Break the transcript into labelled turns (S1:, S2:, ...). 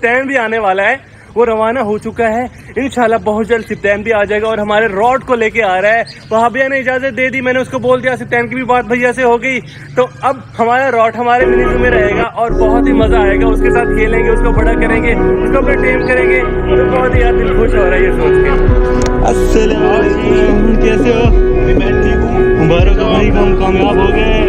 S1: सिप्टेन भी आने वाला है, वो रवाना हो चुका है। इंशाल्लाह बहुत जल्द सिप्टेन भी आ जाएगा और हमारे रॉड को लेके आ रहा है। वहाँ भैया ने इजाजत दे दी, मैंने उसको बोल दिया, सिप्टेन की भी बात भैया से हो गई, तो अब हमारा रॉड हमारे मिनी ज़ू में रहेगा और बहुत ही मजा आएगा। उसके साथ खेलेंगे, उसको बड़ा करेंगे, उसको अपने टेम करेंगे, तो बहुत ही यार दिल खुश हो रहा है ये सोच के। अस्सलाम वालेकुम, कैसे हो? मैं ठीक हूँ। मुबारक हो भाई, हम कामयाब हो गए।